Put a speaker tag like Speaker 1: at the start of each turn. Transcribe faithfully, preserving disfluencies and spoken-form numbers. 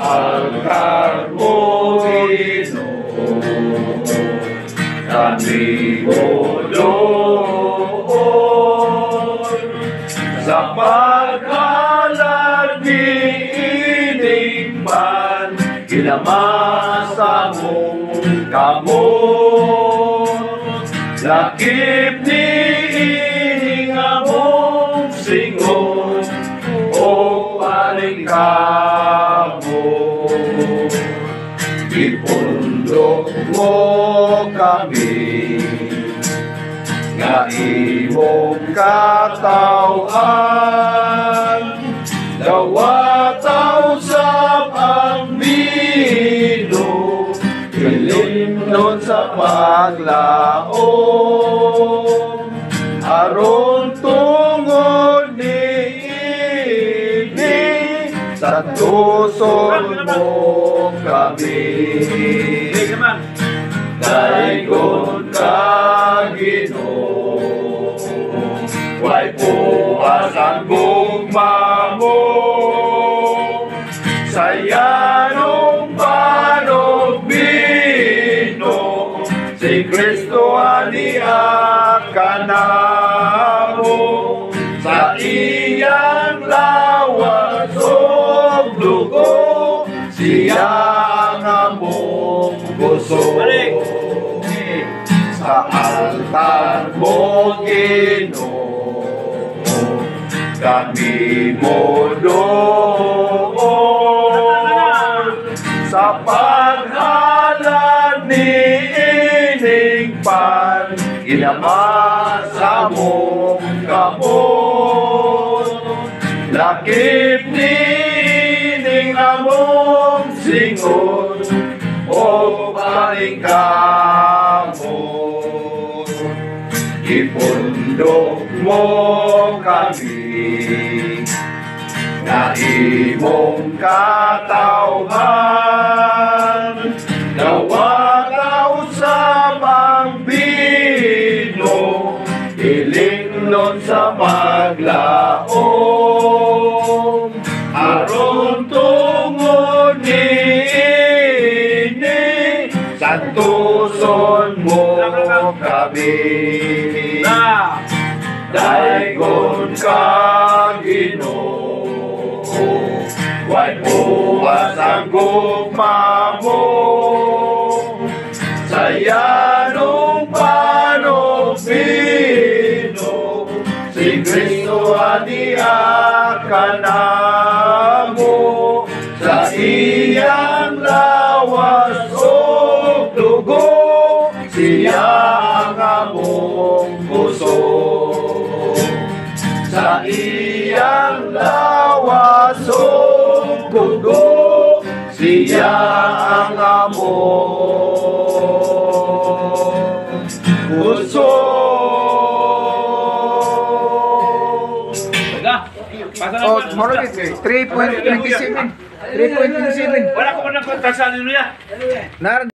Speaker 1: altar mo, Ginoo, kami mo doon sa paghalad ni ining man, kinamasa mong kamot, lakip ni ining among singon o palingkabo. Ipundok mo kami nga imong katawhan, dawataw sa pambino, ilimnon sa paglaom, aron tungod ni ini sa tusol mo kami. Daigon ka, Ginoo, way puas ang gugma mo, sayanong panugbino, si Kristo aniya ka namo, sa iyang lawas o dugo, siya ang among gusto. Sa altar mo, Ginoo, kami mo doon sa paghalad ni ining pan, kinamasa mong kamot, lakip ni ining among singon o palingkabo. Ipundok mo kami nga imong katawhan, dawataw sa pambino, ilingnon sa maglaom, aron tungod ni ini sa tuson mo kami. Daigon ka, Ginoo, way puwas ang gugma mo, sayanong panugbino, si Kristo aniya ka namo, sa iyang lawas o dugo, siya ang among puso. Sa iyang lawas o dugo, siya ang among puso.
Speaker 2: Oh, tomorrow is three point two seven. three point two seven.
Speaker 1: Wala ko pa ng kontak sa ano niya.